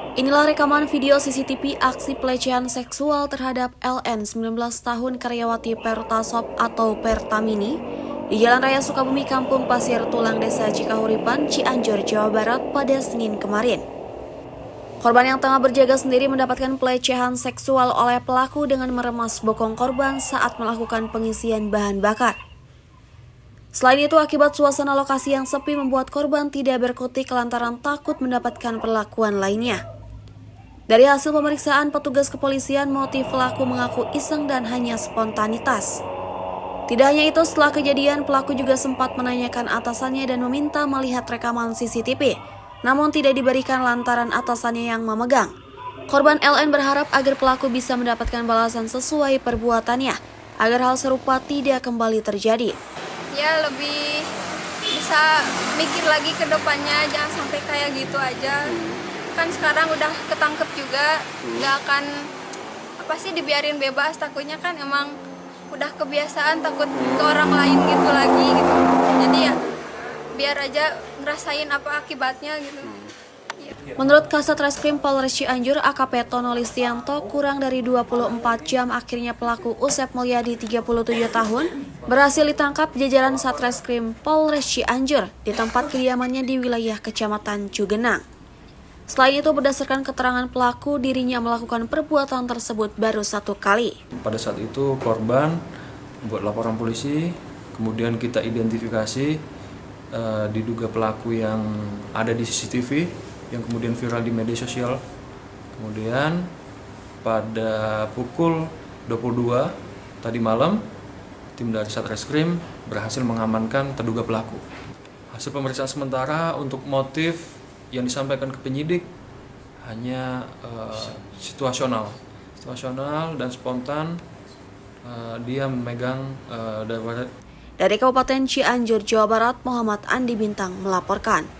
Inilah rekaman video CCTV aksi pelecehan seksual terhadap LN 19 tahun karyawati Pertasop atau Pertamini di Jalan Raya Sukabumi, Kampung Pasir Tulang, Desa Cikahuripan, Cianjur, Jawa Barat pada Senin kemarin. Korban yang tengah berjaga sendiri mendapatkan pelecehan seksual oleh pelaku dengan meremas bokong korban saat melakukan pengisian bahan bakar. Selain itu, akibat suasana lokasi yang sepi membuat korban tidak berkutik lantaran takut mendapatkan perlakuan lainnya. Dari hasil pemeriksaan petugas kepolisian, motif pelaku mengaku iseng dan hanya spontanitas. Tidak hanya itu, setelah kejadian, pelaku juga sempat menanyakan atasannya dan meminta melihat rekaman CCTV, namun tidak diberikan lantaran atasannya yang memegang. Korban LN berharap agar pelaku bisa mendapatkan balasan sesuai perbuatannya, agar hal serupa tidak kembali terjadi. Ya, lebih bisa mikir lagi ke depannya, jangan sampai kayak gitu aja. Kan sekarang udah ketangkep juga, nggak akan dibiarin bebas, takutnya kan emang udah kebiasaan takut ke orang lain gitu lagi gitu. Jadi ya biar aja ngerasain apa akibatnya gitu. Menurut Kasat Reskrim Polres Cianjur AKP Tono Listianto, kurang dari 24 jam akhirnya pelaku Usep Mulyadi 37 tahun berhasil ditangkap jajaran Satreskrim Polres Cianjur di tempat kediamannya di wilayah Kecamatan Cugenang. Selain itu, berdasarkan keterangan pelaku, dirinya melakukan perbuatan tersebut baru 1 kali. Pada saat itu korban buat laporan polisi, kemudian kita identifikasi diduga pelaku yang ada di CCTV yang kemudian viral di media sosial. Kemudian pada pukul 22 tadi malam, tim dari Satreskrim berhasil mengamankan terduga pelaku. Hasil pemeriksaan sementara untuk motif yang disampaikan ke penyidik hanya situasional dan spontan. Dia memegang Dari Kabupaten Cianjur, Jawa Barat, Muhammad Andi Bintang melaporkan.